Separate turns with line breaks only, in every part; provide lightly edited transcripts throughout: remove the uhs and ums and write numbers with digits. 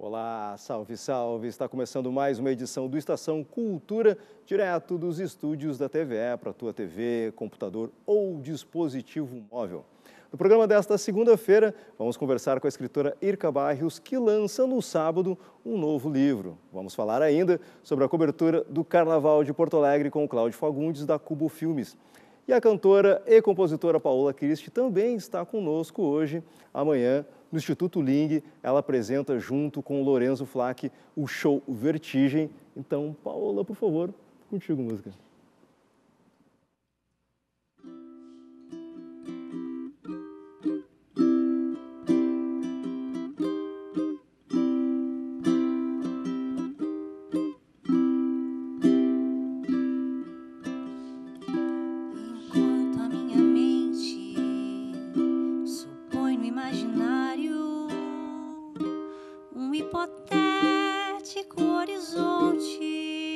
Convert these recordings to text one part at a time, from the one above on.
Olá, salve, salve! Está começando mais uma edição do Estação Cultura, direto dos estúdios da TVE para a tua TV, computador ou dispositivo móvel. No programa desta segunda-feira, vamos conversar com a escritora Irka Barrios, que lança no sábado um novo livro. Vamos falar ainda sobre a cobertura do Carnaval de Porto Alegre com o Cláudio Fagundes, da Cubo Filmes. E a cantora e compositora Paola Christ também está conosco hoje. Amanhã, no Instituto Ling, ela apresenta junto com o Lorenzo Flack o show Vertigem. Então, Paola, por favor, contigo música.
Hipotético horizonte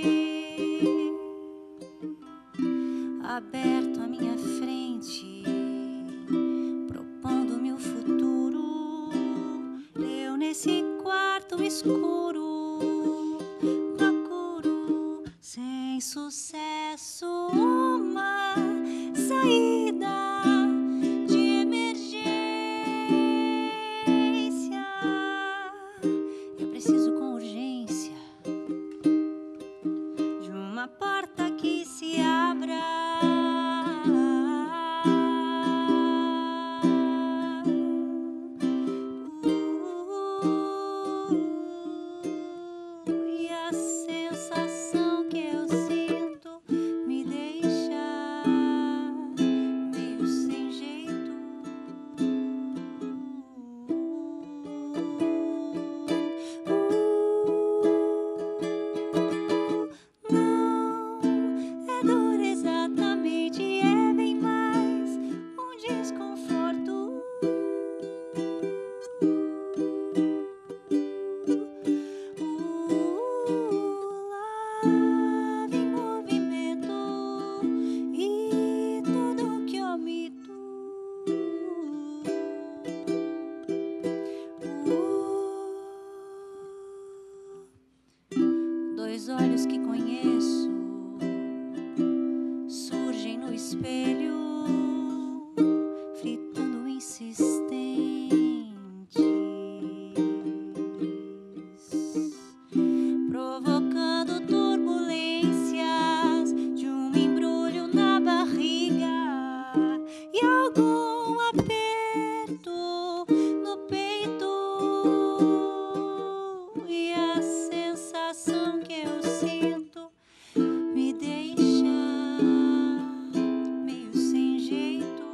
aberto à minha frente, propondo-me o futuro. Eu nesse quarto escuro procuro sem sucesso uma saída. Preciso com urgência de uma porta que se abra. E a sensação que eu sinto me deixa meio sem jeito. Dois olhos que conheço surgem no espelho, fritando insistentes, provocando turbulências de um embrulho na barriga e algum aperto no peito. E a sensação que eu sinto me deixa meio sem jeito.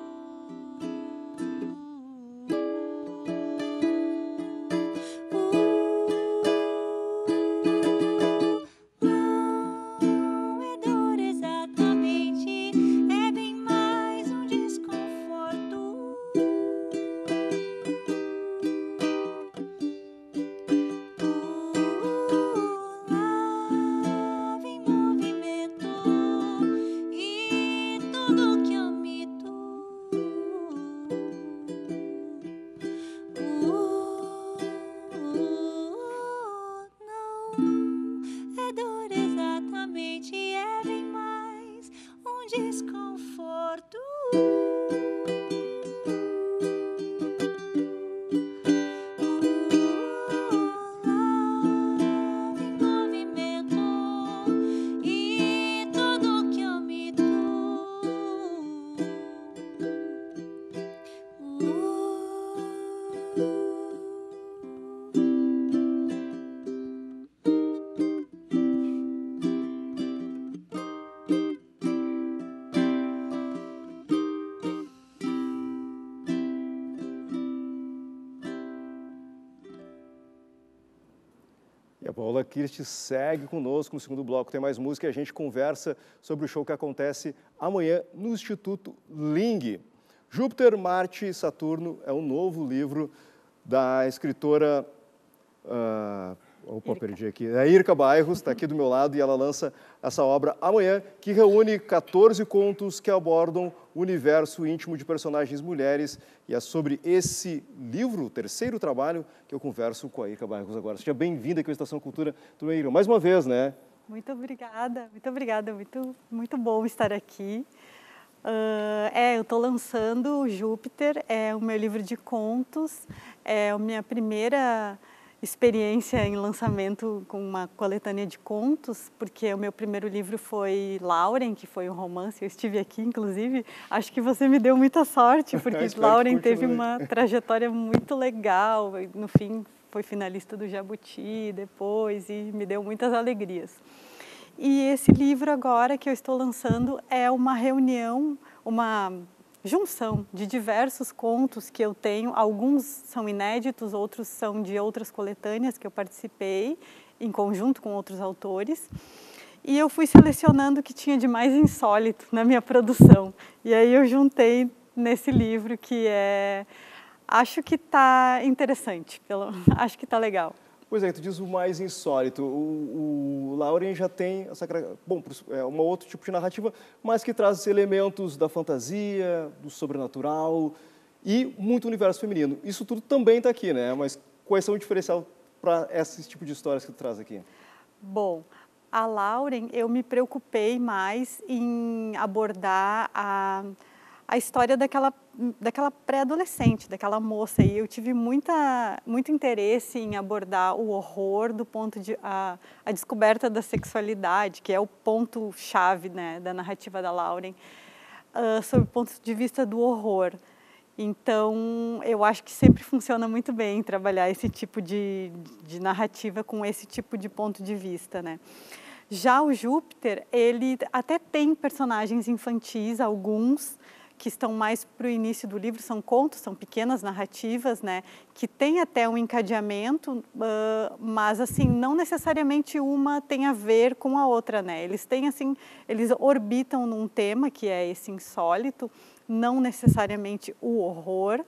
Não é dor exatamente, é bem mais um desconforto. É dor exatamente, é bem mais um desconforto. Em movimento e tudo que eu me dou.
E a Paola Christ segue conosco no segundo bloco. Tem mais música e a gente conversa sobre o show que acontece amanhã no Instituto Ling. Júpiter, Marte e Saturno é um novo livro da escritora Opa, perdi aqui. A Irka Bairros está aqui do meu lado e ela lança essa obra amanhã, que reúne 14 contos que abordam o universo íntimo de personagens mulheres. E é sobre esse livro, o terceiro trabalho, que eu converso com a Irka Bairros agora. Seja bem-vinda aqui ao Estação Cultura. Tudo bem, Irka? Mais uma vez, né?
Muito obrigada, muito obrigada. Muito bom estar aqui. Eu estou lançando o Júpiter, é o meu livro de contos, é a minha primeira experiência em lançamento com uma coletânea de contos, porque o meu primeiro livro foi Lauren, que foi um romance, eu estive aqui, inclusive, acho que você me deu muita sorte, porque Lauren teve uma trajetória muito legal, no fim foi finalista do Jabuti depois e me deu muitas alegrias. E esse livro agora que eu estou lançando é uma reunião, uma junção de diversos contos que eu tenho. Alguns são inéditos, outros são de outras coletâneas que eu participei em conjunto com outros autores. E eu fui selecionando o que tinha de mais insólito na minha produção. E aí eu juntei nesse livro que acho que está interessante, acho que está legal.
Pois é, tu diz o mais insólito. O Lauren já tem essa, bom, é um outro tipo de narrativa, mas que traz elementos da fantasia, do sobrenatural e muito universo feminino. Isso tudo também está aqui, né? Mas quais são o diferencial para esse tipo de histórias que tu traz aqui?
Bom, a Lauren, eu me preocupei mais em abordar a história daquela pré-adolescente, daquela moça. E eu tive muito interesse em abordar o horror do ponto de a descoberta da sexualidade, que é o ponto-chave, né, da narrativa da Lauren, sob o ponto de vista do horror. Então, eu acho que sempre funciona muito bem trabalhar esse tipo de narrativa com esse tipo de ponto de vista, né? Já o Júpiter, ele até tem personagens infantis, alguns, que estão mais para o início do livro, são contos, são pequenas narrativas, né, que tem até um encadeamento, mas assim, não necessariamente uma tem a ver com a outra, né, eles têm assim, eles orbitam num tema que é esse insólito, não necessariamente o horror,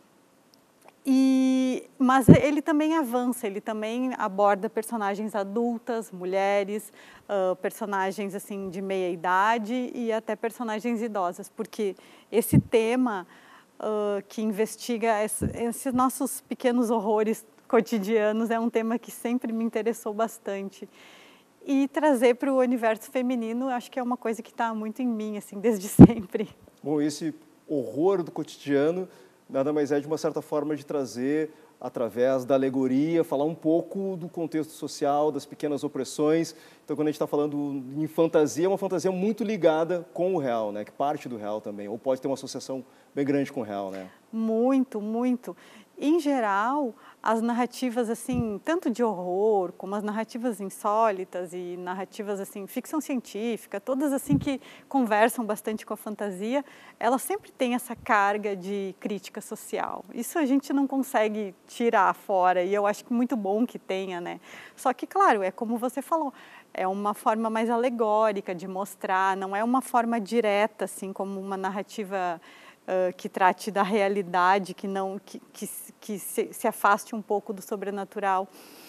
mas ele também avança, ele também aborda personagens adultas, mulheres, personagens assim de meia idade e até personagens idosas, porque esse tema que investiga esses nossos pequenos horrores cotidianos é um tema que sempre me interessou bastante. E trazer para o universo feminino, acho que é uma coisa que está muito em mim, assim, desde sempre.
Bom, esse horror do cotidiano nada mais é de uma certa forma de trazer, através da alegoria, falar um pouco do contexto social, das pequenas opressões. Então, quando a gente está falando em fantasia, é uma fantasia muito ligada com o real, né? Que parte do real também, ou pode ter uma associação bem grande com o real, né?
Muito, muito. Em geral, as narrativas, assim, tanto de horror, como as narrativas insólitas e narrativas, assim, ficção científica, todas, assim, que conversam bastante com a fantasia, elas sempre têm essa carga de crítica social. Isso a gente não consegue tirar fora e eu acho que muito bom que tenha, né? Só que, claro, é como você falou, é uma forma mais alegórica de mostrar, não é uma forma direta, assim, como uma narrativa que trate da realidade, que se afaste um pouco do sobrenatural.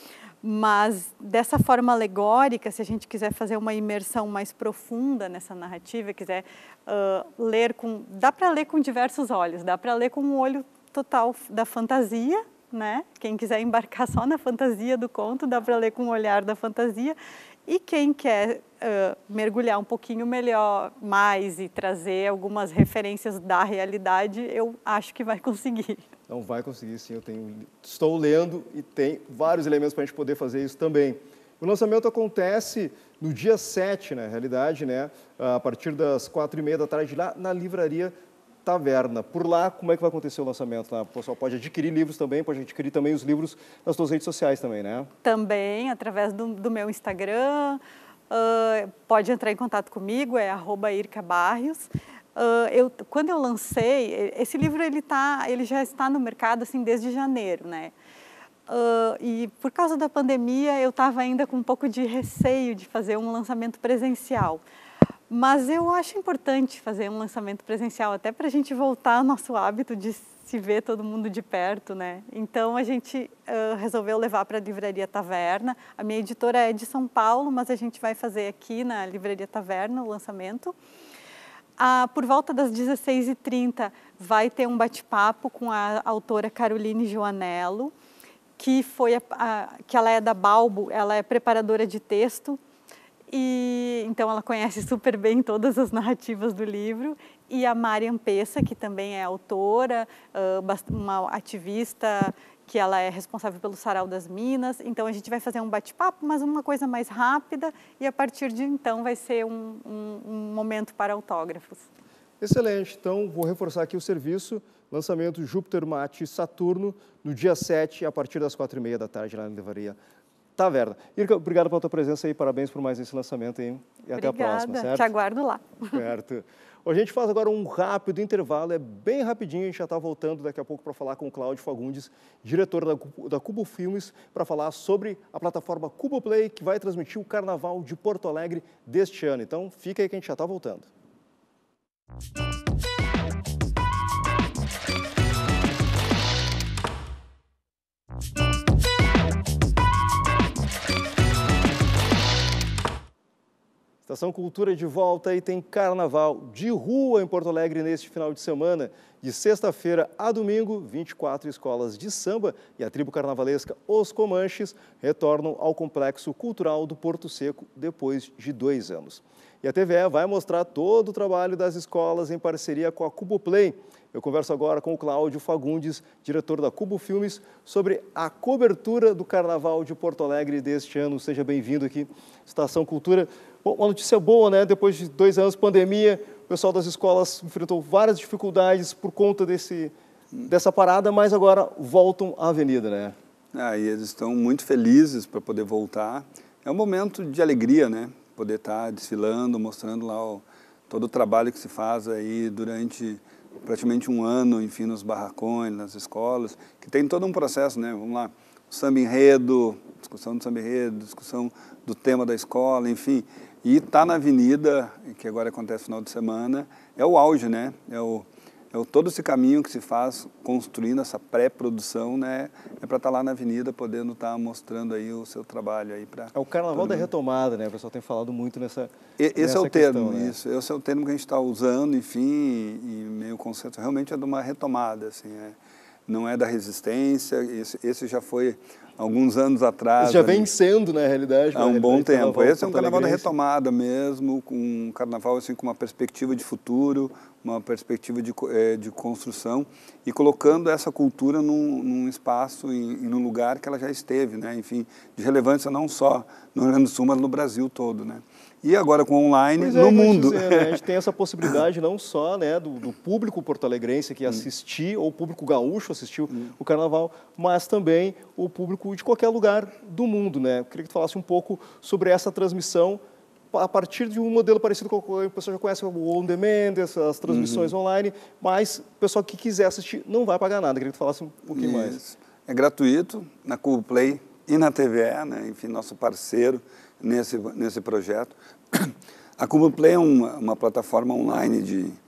Mas dessa forma alegórica, se a gente quiser fazer uma imersão mais profunda nessa narrativa, quiser ler dá para ler com diversos olhos, dá para ler com um olho total da fantasia, né? Quem quiser embarcar só na fantasia do conto, dá para ler com o olhar da fantasia. E quem quer mergulhar um pouquinho mais e trazer algumas referências da realidade, eu acho que vai conseguir.
Não vai conseguir, sim. Estou lendo e tem vários elementos para a gente poder fazer isso também. O lançamento acontece no dia 7, na realidade, né? A partir das 4h30 da tarde, lá na Livraria Taverna. Por lá, como é que vai acontecer o lançamento? Lá? O pessoal pode adquirir livros também, pode adquirir também os livros nas suas redes sociais também, né? Também,
através do meu Instagram, pode entrar em contato comigo, é @irkabarrios. Quando eu lancei, esse livro ele já está no mercado assim, desde janeiro, né? E por causa da pandemia, eu estava ainda com um pouco de receio de fazer um lançamento presencial. Mas eu acho importante fazer um lançamento presencial, até para a gente voltar ao nosso hábito de se ver todo mundo de perto, né? Então a gente resolveu levar para a Livraria Taverna. A minha editora é de São Paulo, mas a gente vai fazer aqui na Livraria Taverna o lançamento. Por volta das 16h30 vai ter um bate-papo com a autora Caroline Joanello, que ela é da Balbo, ela é preparadora de texto. E então ela conhece super bem todas as narrativas do livro, e a Marian Pessa, que também é autora, uma ativista, que ela é responsável pelo Sarau das Minas. Então a gente vai fazer um bate-papo, mas uma coisa mais rápida, e a partir de então vai ser um momento para autógrafos.
Excelente, então vou reforçar aqui o serviço, lançamento Júpiter, Marte e Saturno, no dia 7, a partir das 4h30 da tarde, lá na Livraria Taverna. Irka, obrigado pela tua presença aí, parabéns por mais esse lançamento aí, e até a próxima, certo?
Te aguardo lá.
Certo. A gente faz agora um rápido intervalo, é bem rapidinho, a gente já está voltando daqui a pouco para falar com o Cláudio Fagundes, diretor da Cubo Filmes, para falar sobre a plataforma Cubo Play, que vai transmitir o Carnaval de Porto Alegre deste ano. Então, fica aí que a gente já está voltando. Estação Cultura de volta e tem Carnaval de rua em Porto Alegre neste final de semana. De sexta-feira a domingo, 24 escolas de samba e a tribo carnavalesca Os Comanches retornam ao Complexo Cultural do Porto Seco depois de 2 anos. E a TVE vai mostrar todo o trabalho das escolas em parceria com a Cubo Play. Eu converso agora com o Cláudio Fagundes, diretor da Cubo Filmes, sobre a cobertura do Carnaval de Porto Alegre deste ano. Seja bem-vindo aqui, Estação Cultura. Bom, uma notícia boa, né? Depois de 2 anos de pandemia, o pessoal das escolas enfrentou várias dificuldades por conta dessa parada, mas agora voltam à avenida, né?
E eles estão muito felizes para poder voltar. É um momento de alegria, né? Poder estar desfilando, mostrando lá todo o trabalho que se faz aí durante praticamente 1 ano, enfim, nos barracões, nas escolas, que tem todo um processo, né? Vamos lá, samba enredo, discussão do samba enredo, discussão do tema da escola, enfim. E estar na avenida, que agora acontece no final de semana, é o auge, né? Todo esse caminho que se faz construindo essa pré-produção, né? É para estar lá na avenida, podendo estar mostrando aí o seu trabalho aí para.
É o Carnaval da retomada, né? O pessoal tem falado muito nessa.
Esse é o termo,
né?
Esse é o termo que a gente está usando, enfim, e meio conceito realmente é de uma retomada, assim, não é da resistência. Esse já foi alguns anos atrás.
Isso já vem sendo, na realidade.
Há um bom tempo. Esse é um carnaval da retomada mesmo, com um carnaval assim, com uma perspectiva de futuro, uma perspectiva de construção, e colocando essa cultura num espaço e num lugar que ela já esteve, né? Enfim, de relevância não só no Rio Grande do Sul, mas no Brasil todo, né? E agora com online no mundo.
Dizer, né? A gente tem essa possibilidade não só, né, do público porto-alegrense que assistir, ou o público gaúcho assistiu o Carnaval, mas também o público de qualquer lugar do mundo, né? Eu queria que tu falasse um pouco sobre essa transmissão a partir de um modelo parecido com o pessoal já conhece o On Demand, as transmissões online, mas o pessoal que quiser assistir não vai pagar nada. Eu queria que tu falasse um pouquinho mais.
É gratuito na Cubo Play e na TVE, né? Enfim, nosso parceiro nesse projeto. A Cubo Play é uma plataforma online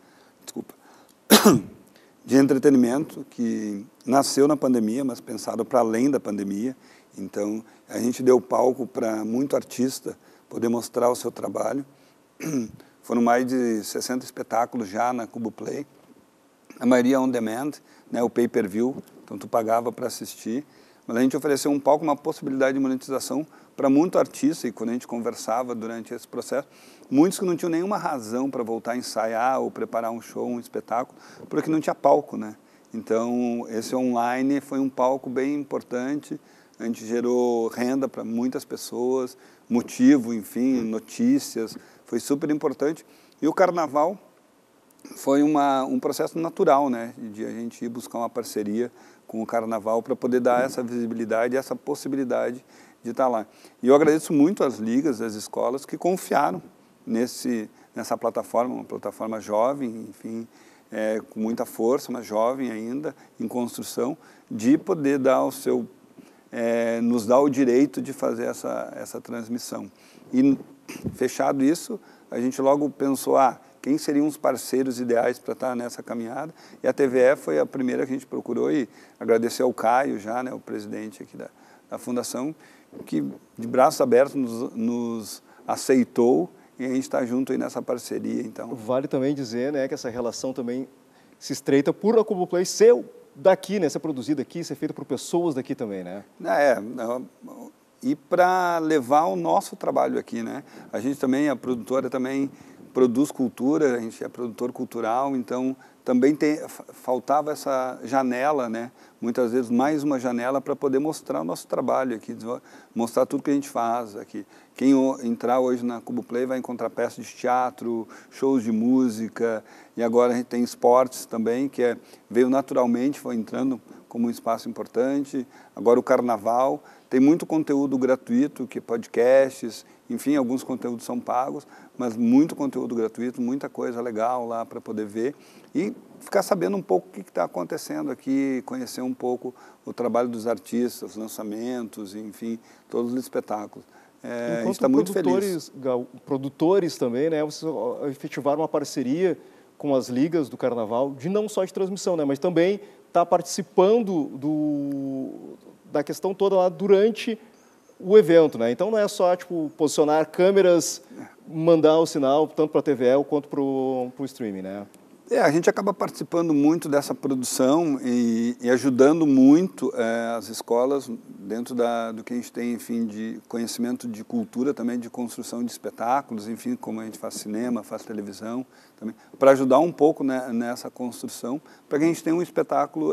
de entretenimento que nasceu na pandemia, mas pensado para além da pandemia. Então, a gente deu palco para muito artista poder mostrar o seu trabalho. Foram mais de 60 espetáculos já na Cubo Play. A maioria on demand, né, o pay-per-view, então tu pagava para assistir. Mas a gente ofereceu um palco, uma possibilidade de monetização para muito artista, e quando a gente conversava durante esse processo, muitos que não tinham nenhuma razão para voltar a ensaiar ou preparar um show, um espetáculo, porque não tinha palco, né? Então, esse online foi um palco bem importante, a gente gerou renda para muitas pessoas, motivo, enfim, notícias, foi super importante. E o Carnaval foi um processo natural, né, de a gente ir buscar uma parceria com o Carnaval para poder dar essa visibilidade, essa possibilidade de estar lá. E eu agradeço muito às ligas, às escolas que confiaram nessa plataforma, uma plataforma jovem, enfim, com muita força, mas jovem ainda, em construção, de poder dar nos dar o direito de fazer essa transmissão. E, fechado isso, a gente logo pensou, quem seriam os parceiros ideais para estar nessa caminhada? E a TVE foi a primeira que a gente procurou, e agradecer ao Caio já, né, o presidente aqui da Fundação, que de braços abertos nos aceitou, e a gente está junto aí nessa parceria. Então,
vale também dizer, né, que essa relação também se estreita por a Cuboplay ser daqui, né, ser produzida aqui, ser feita por pessoas daqui também, né?
E para levar o nosso trabalho aqui, né? A gente também, a produtora também produz cultura, a gente é produtor cultural, então também faltava essa janela, né? Muitas vezes mais uma janela para poder mostrar o nosso trabalho aqui, mostrar tudo que a gente faz aqui. Quem entrar hoje na Cuboplay vai encontrar peças de teatro, shows de música, e agora a gente tem esportes também, que veio naturalmente, foi entrando como um espaço importante. Agora o carnaval, tem muito conteúdo gratuito, que podcasts, enfim, alguns conteúdos são pagos, mas muito conteúdo gratuito, muita coisa legal lá para poder ver e ficar sabendo um pouco o que está acontecendo aqui, conhecer um pouco o trabalho dos artistas, os lançamentos, enfim, todos os espetáculos. A gente está muito feliz.
Produtores também, né? Vocês efetivaram uma parceria com as ligas do Carnaval, de não só de transmissão, né? Mas também está participando da questão toda lá durante o evento, né? Então não é só tipo posicionar câmeras, mandar o sinal tanto para a TVE quanto para o streaming, né?
A gente acaba participando muito dessa produção e ajudando muito as escolas dentro do que a gente tem, enfim, de conhecimento de cultura também, de construção de espetáculos, enfim, como a gente faz cinema, faz televisão, também, para ajudar um pouco, né, nessa construção, para que a gente tenha um espetáculo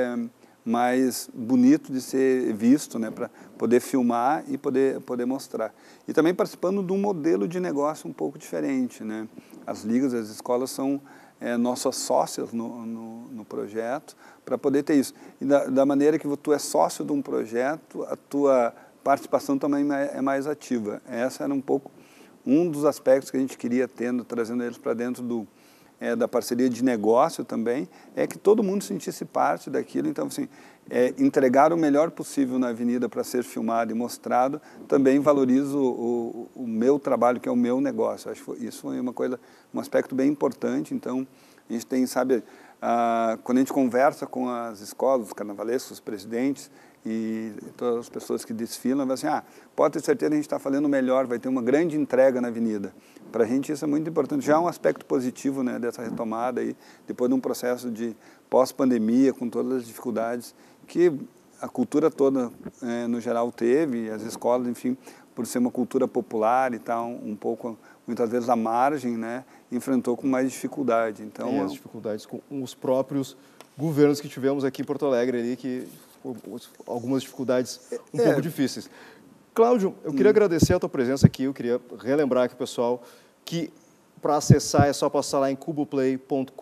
mais bonito de ser visto, né, para poder filmar e poder mostrar. E também participando de um modelo de negócio um pouco diferente, né? As ligas, as escolas são nossas sócias no projeto, para poder ter isso. E da maneira que tu é sócio de um projeto, a tua participação também é mais ativa. Essa era um pouco um dos aspectos que a gente queria trazendo eles para dentro da parceria de negócio também, é que todo mundo sentisse parte daquilo. Então, assim, entregar o melhor possível na avenida para ser filmado e mostrado, também valorizo o meu trabalho, que é o meu negócio. Acho que isso foi um aspecto bem importante. Então, a gente tem, sabe, quando a gente conversa com as escolas, os carnavalescos, os presidentes e todas as pessoas que desfilam, vai assim, pode ter certeza que a gente está fazendo o melhor, vai ter uma grande entrega na avenida. Para a gente isso é muito importante. Já é um aspecto positivo, né, dessa retomada aí, depois de um processo de pós-pandemia, com todas as dificuldades que a cultura toda, no geral, teve, as escolas, enfim, por ser uma cultura popular e tal, um pouco, muitas vezes, à margem, né, enfrentou com mais dificuldade. Então,
as dificuldades com os próprios governos que tivemos aqui em Porto Alegre, ali, que algumas dificuldades um pouco difíceis. Cláudio, eu queria agradecer a tua presença aqui, eu queria relembrar aqui, pessoal, que para acessar é só passar lá em cuboplay.com.br.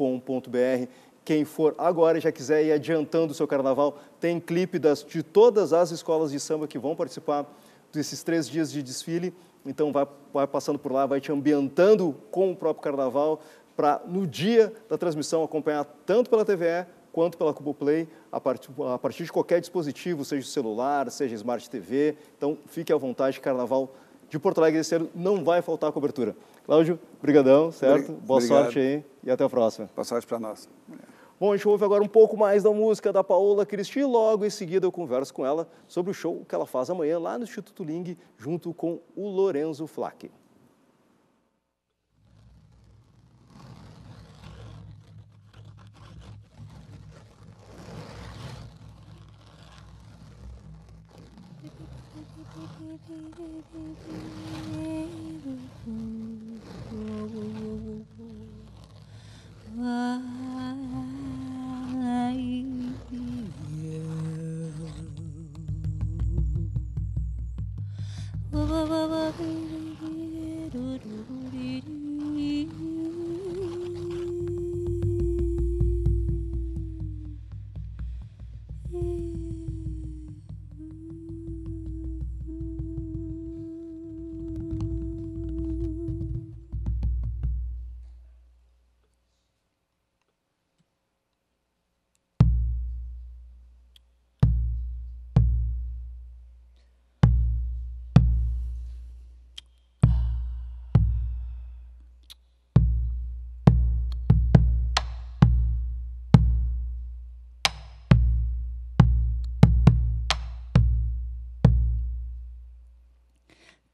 Quem for agora e já quiser ir adiantando o seu carnaval, tem clipe de todas as escolas de samba que vão participar desses 3 dias de desfile. Então, vai passando por lá, vai te ambientando com o próprio carnaval, para, no dia da transmissão, acompanhar tanto pela TVE quanto pela Cuboplay, a partir de qualquer dispositivo, seja celular, seja Smart TV. Então, fique à vontade, Carnaval de Porto Alegre esse ano não vai faltar cobertura. Cláudio, brigadão, certo? Boa sorte aí e até a próxima.
Boa sorte para nós.
Bom, a gente ouve agora um pouco mais da música da Paola Cristi e logo em seguida eu converso com ela sobre o show que ela faz amanhã lá no Instituto Ling, junto com o Lorenzo Flack.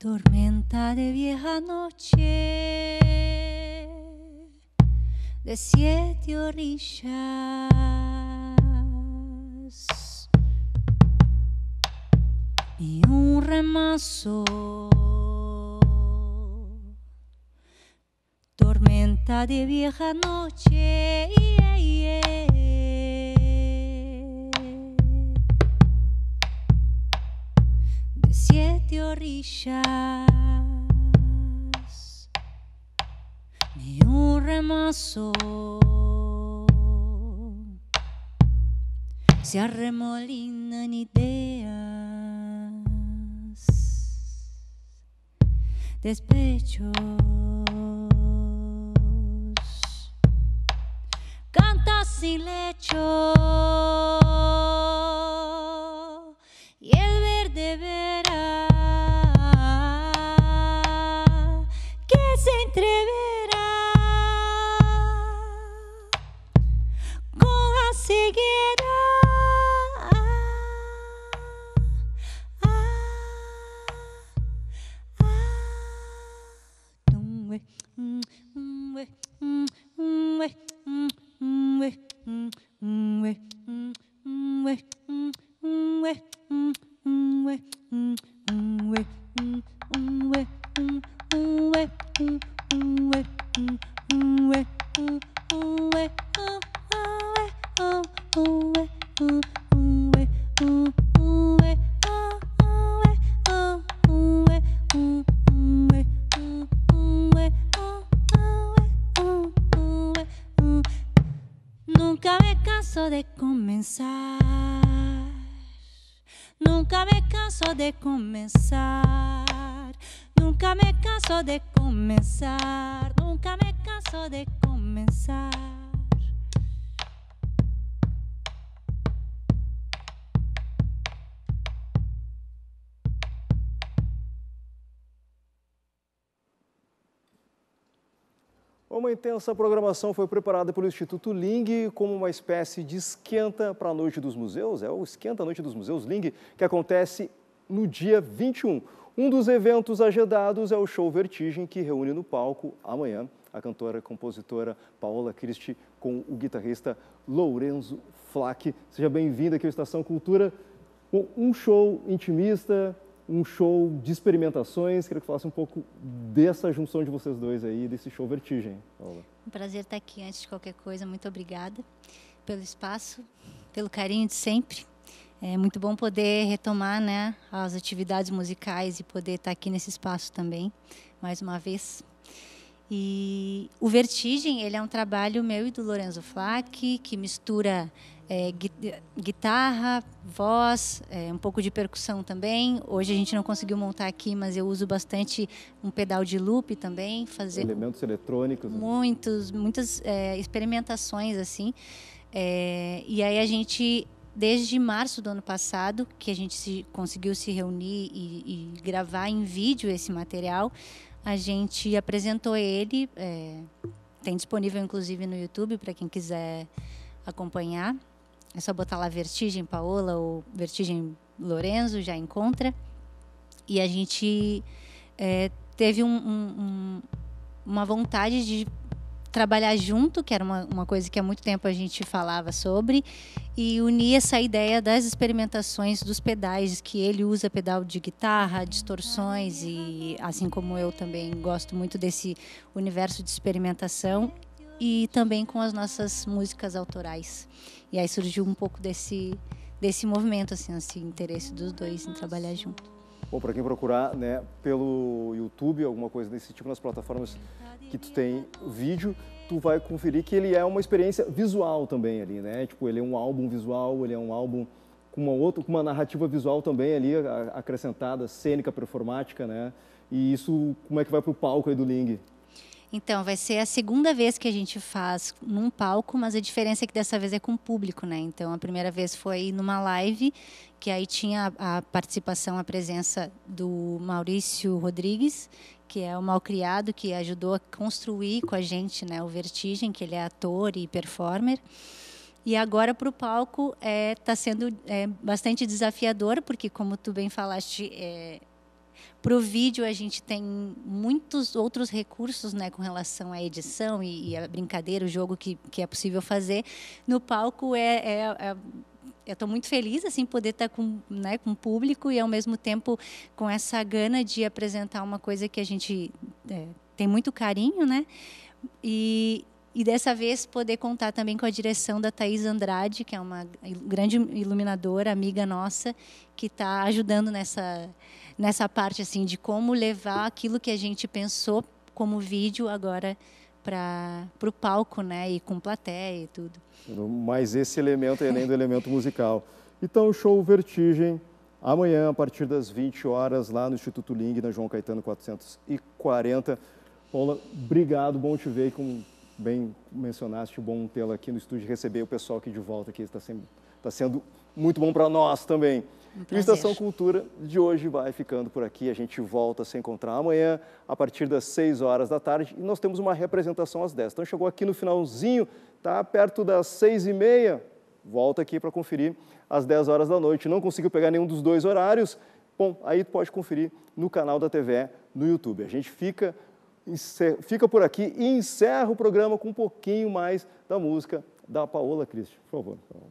Tormenta de vieja noche, de 7 orillas, y un remazo. Tormenta de vieja noche, de 7 orillas, ni un remazo. Se arremolinan ideas, despechos. Canta sin lecho y el verde verá que se entreverá con la ceguera. Nunca me canso de comenzar, nunca me canso de comenzar, nunca me canso de comenzar, nunca me canso de comenzar.
Uma intensa programação foi preparada pelo Instituto Ling como uma espécie de esquenta para a Noite dos Museus. É o Esquenta a Noite dos Museus Ling, que acontece no dia 21. Um dos eventos agendados é o show Vertigem, que reúne no palco amanhã a cantora e compositora Paola Christie com o guitarrista Lourenço Flach. Seja bem-vinda aqui ao Estação Cultura. Um show intimista, um show de experimentações. Queria que falasse um pouco dessa junção de vocês dois aí, desse show Vertigem, Paola.
Um prazer estar aqui. Antes de qualquer coisa, muito obrigada pelo espaço, pelo carinho de sempre. É muito bom poder retomar, né, as atividades musicais e poder estar aqui nesse espaço também, mais uma vez. E o Vertigem, ele é um trabalho meu e do Lourenço Flach, que mistura guitarra, voz, um pouco de percussão também. Hoje a gente não conseguiu montar aqui, mas eu uso bastante um pedal de loop também. Fazer
elementos eletrônicos.
Muitas experimentações, assim. E aí a gente, desde março do ano passado, que a gente conseguiu se reunir e gravar em vídeo esse material, a gente apresentou ele, tem disponível inclusive no YouTube para quem quiser acompanhar. É só botar lá Vertigem Paola ou Vertigem Lourenço, já encontra. E a gente teve uma vontade de trabalhar junto, que era uma coisa que há muito tempo a gente falava sobre, e unir essa ideia das experimentações dos pedais, que ele usa pedal de guitarra, distorções, e assim como eu também gosto muito desse universo de experimentação, e também com as nossas músicas autorais. E aí surgiu um pouco desse movimento, assim, esse interesse dos dois em trabalhar junto.
Bom, para quem procurar, né, pelo YouTube, alguma coisa desse tipo, nas plataformas que tu tem vídeo, tu vai conferir que ele é uma experiência visual também ali, né? Tipo, ele é um álbum visual, ele é um álbum com uma narrativa visual também ali, acrescentada, cênica, performática, né? E isso, como é que vai para o palco aí do Ling?
Então, vai ser a segunda vez que a gente faz num palco, mas a diferença é que dessa vez é com público, né? Então, a primeira vez foi numa live, que aí tinha a participação, a presença do Maurício Rodrigues, que é o Malcriado, que ajudou a construir com a gente, né, o Vertigem, que ele é ator e performer. E agora para o palco está sendo bastante desafiador, porque, como tu bem falaste, Para o vídeo, a gente tem muitos outros recursos, né, com relação à edição e a brincadeira, o jogo que é possível fazer. No palco, eu estou muito feliz assim poder estar com o público e, ao mesmo tempo, com essa gana de apresentar uma coisa que a gente tem muito carinho, né? E dessa vez poder contar também com a direção da Thaís Andrade, que é uma grande iluminadora, amiga nossa, que está ajudando nessa parte assim de como levar aquilo que a gente pensou como vídeo agora para o palco, né? E com plateia e tudo.
Mas esse elemento é além do elemento musical. Então, o show Vertigem, amanhã, a partir das 20 horas, lá no Instituto Ling, na João Caetano 440. Paula, obrigado, bom te ver, como bem mencionaste, bom tê-la aqui no estúdio, receber o pessoal aqui de volta, que está sendo muito bom para nós também. O Estação Cultura de hoje vai ficando por aqui, a gente volta a se encontrar amanhã, a partir das 6 horas da tarde, e nós temos uma representação às 10. Então, chegou aqui no finalzinho, tá perto das 6h30, volta aqui para conferir às 10 horas da noite. Não conseguiu pegar nenhum dos dois horários? Bom, aí pode conferir no canal da TVE, no YouTube. A gente fica por aqui e encerra o programa com um pouquinho mais da música da Paola Christian. Por favor, Paola.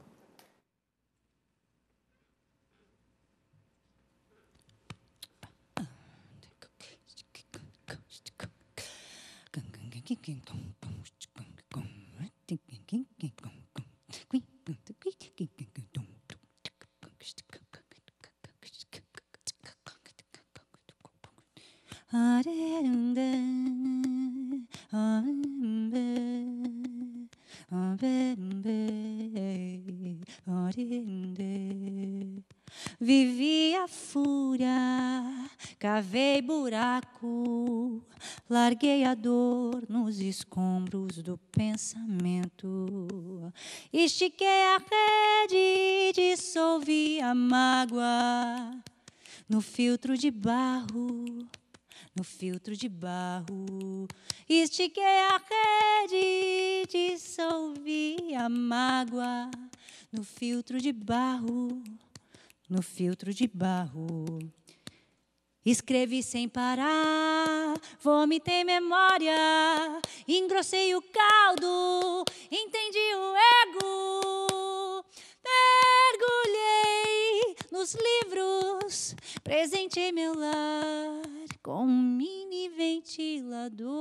Vivi a fúria, cavei buraco, larguei a dor nos escombros do pensamento. Estiquei a rede, dissolvi a mágoa no filtro de barro. No filtro de barro, estiquei a rede, dissolvi a mágoa. No filtro de barro, no filtro de barro. Escrevi sem parar, vomitei memória, engrossei o caldo, entendi o ego. Mergulhei nos livros, presentei meu lar com um mini ventilador.